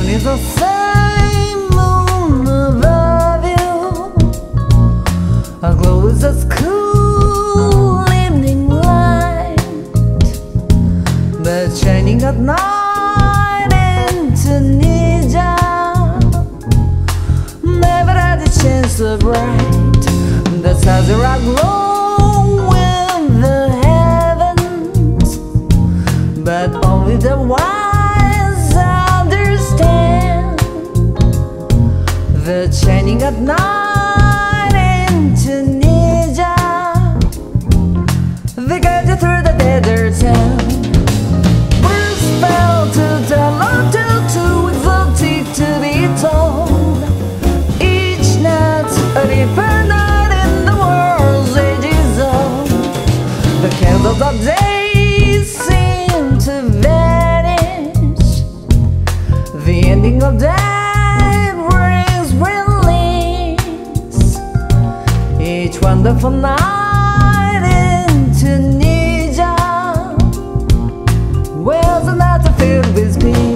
is the same moon above you. A glow is a cool evening light, but shining at night in Tunisia. Never had a chance to bright. The stars are aglow in the heavens, but only the wise understand that shining at night in Tunisia. They guide you through the desert sand. We're spelled to tell or too exotic to be told. Each night's a different night in the world's ages old. The candles of day seem to vanish. The ending of day brings release. Each wonderful night in Tunisia was a night filled with peace.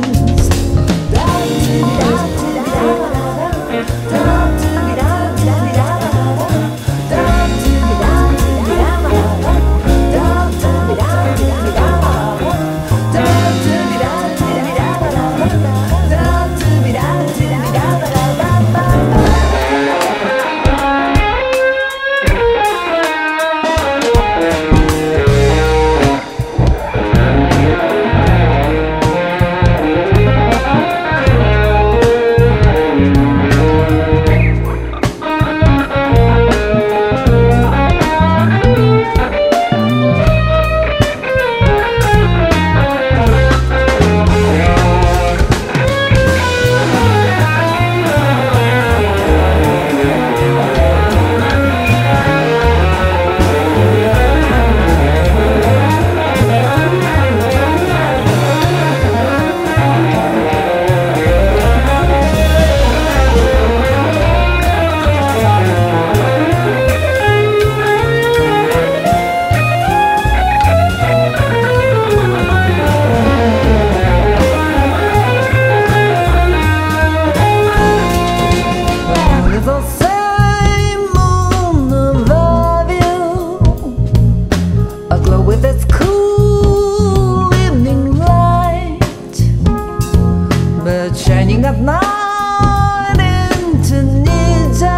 Shining at night in Tunisia,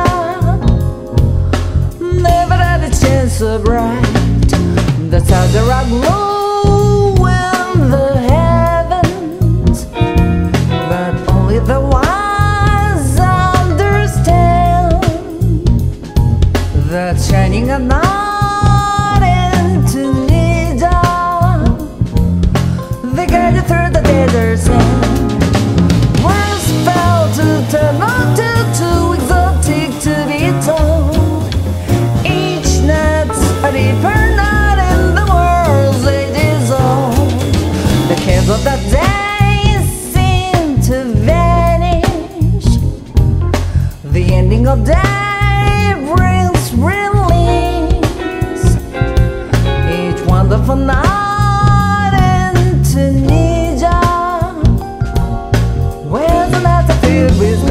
never had a chance to bright. The stars are aglow in the heavens, but only the wise understand that shining at night in Tunisia, they guide you through the desert sand. Turn on too exotic to be told. Each night's a different night in the world's ages old. The cares of the day seem to vanish. The ending of day brings release. Each wonderful night in Tunisia, where's the night filled with